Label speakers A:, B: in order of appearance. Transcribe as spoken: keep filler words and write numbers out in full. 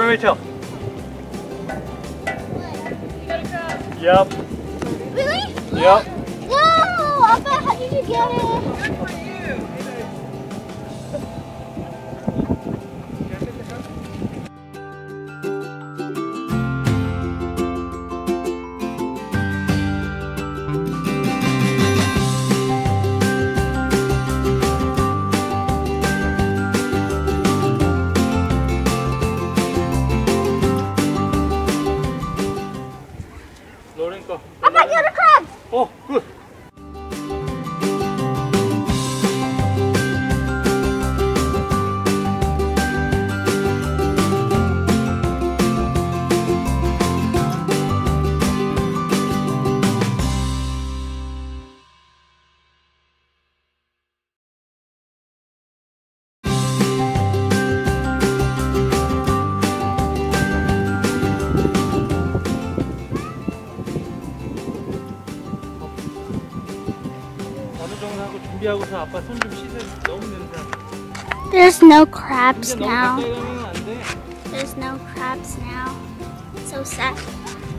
A: Rachel. Yep.
B: Really?
A: Yep.
B: Whoa! Papa, how did you get it?
C: Good for you.
A: Lauren, go.
B: Papa, you're the crab!
A: Oh, good. 준비하고서 아빠 손 좀 씻어. 너무 냄새.
B: There's no crabs
A: 너무
B: now.
A: 가까이 가면 안 돼.
B: There's no crabs now. So sad.